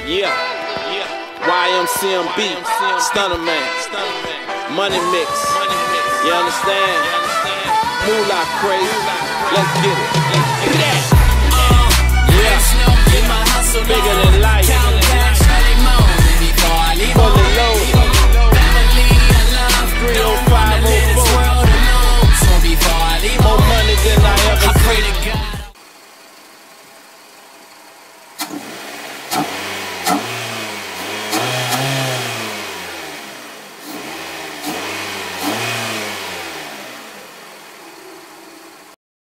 Yeah, YMCMB, Stunner Man, Money Mix, you understand? Moolah crazy, let's get it. Yeah, bigger than life.